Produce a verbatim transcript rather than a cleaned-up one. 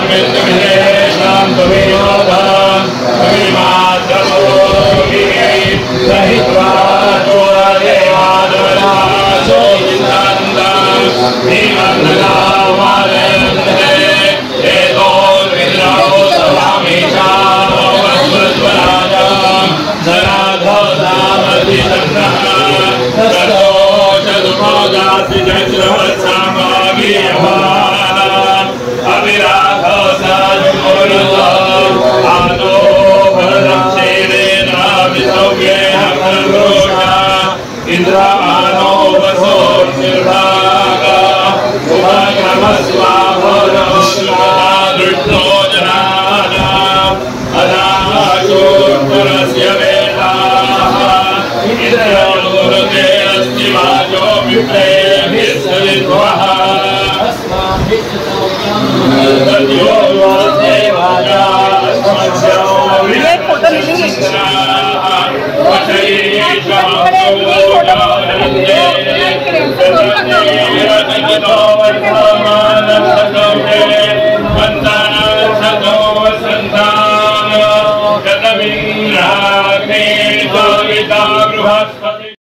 इंद्रानो वसो निर्भागा दृष्टो जनाना अनाशोत्तरस्य वेदाः इंद्रयोरुते अस्ति वाचो विप्रेभिः सविद्वः तद्यो वाचे वाचा अस्मभ्यो बृहस्पति।